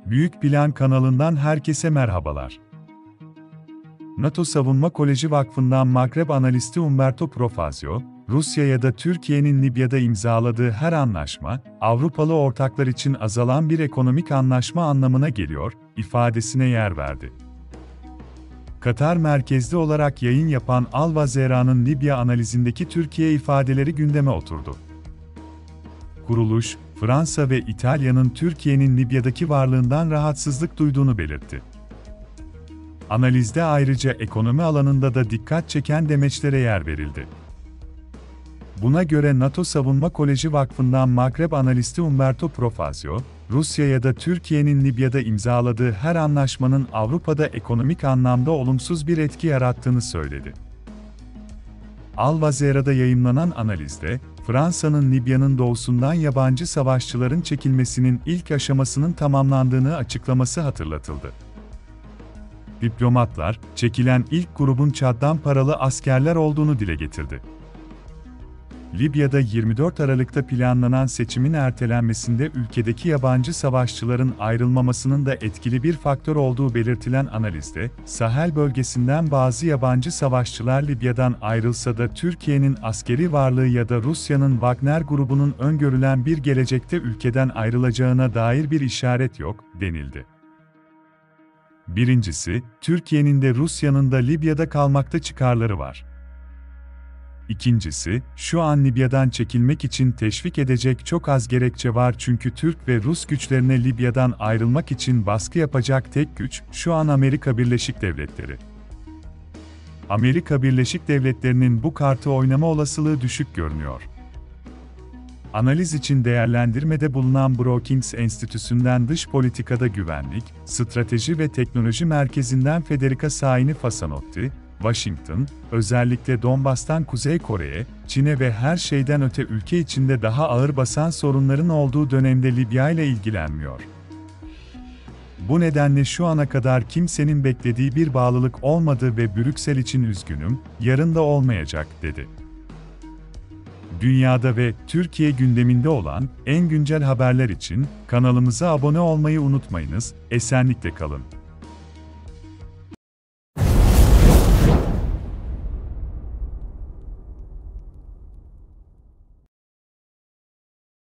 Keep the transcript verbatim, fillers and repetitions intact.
Büyük Plan kanalından herkese merhabalar. NATO Savunma Koleji Vakfı'ndan Magreb analisti Umberto Profazio, Rusya ya da Türkiye'nin Libya'da imzaladığı her anlaşma, Avrupalı ortaklar için azalan bir ekonomik anlaşma anlamına geliyor, ifadesine yer verdi. Katar merkezli olarak yayın yapan Al Vazera'nın Libya analizindeki Türkiye ifadeleri gündeme oturdu. Kuruluş, Fransa ve İtalya'nın Türkiye'nin Libya'daki varlığından rahatsızlık duyduğunu belirtti. Analizde ayrıca ekonomi alanında da dikkat çeken demeçlere yer verildi. Buna göre NATO Savunma Koleji Vakfı'ndan Magreb analisti Umberto Profazio, Rusya ya da Türkiye'nin Libya'da imzaladığı her anlaşmanın Avrupa'da ekonomik anlamda olumsuz bir etki yarattığını söyledi. Al Vazera'da yayımlanan analizde, Fransa'nın Libya'nın doğusundan yabancı savaşçıların çekilmesinin ilk aşamasının tamamlandığını açıklaması hatırlatıldı. Diplomatlar, çekilen ilk grubun Çad'dan paralı askerler olduğunu dile getirdi. Libya'da yirmi dört Aralık'ta planlanan seçimin ertelenmesinde ülkedeki yabancı savaşçıların ayrılmamasının da etkili bir faktör olduğu belirtilen analizde, Sahel bölgesinden bazı yabancı savaşçılar Libya'dan ayrılsa da Türkiye'nin askeri varlığı ya da Rusya'nın Wagner grubunun öngörülen bir gelecekte ülkeden ayrılacağına dair bir işaret yok, denildi. Birincisi, Türkiye'nin de Rusya'nın da Libya'da kalmakta çıkarları var. İkincisi, şu an Libya'dan çekilmek için teşvik edecek çok az gerekçe var çünkü Türk ve Rus güçlerine Libya'dan ayrılmak için baskı yapacak tek güç, şu an Amerika Birleşik Devletleri. Amerika Birleşik Devletleri'nin bu kartı oynama olasılığı düşük görünüyor. Analiz için değerlendirmede bulunan Brookings Enstitüsü'nden Dış Politikada Güvenlik, Strateji ve Teknoloji Merkezi'nden Federica Saini Fasanotti, Washington, özellikle Donbas'tan Kuzey Kore'ye, Çin'e ve her şeyden öte ülke içinde daha ağır basan sorunların olduğu dönemde Libya ile ilgilenmiyor. Bu nedenle şu ana kadar kimsenin beklediği bir bağlılık olmadı ve Brüksel için üzgünüm, yarın da olmayacak, dedi. Dünyada ve Türkiye gündeminde olan en güncel haberler için kanalımıza abone olmayı unutmayınız, esenlikle kalın.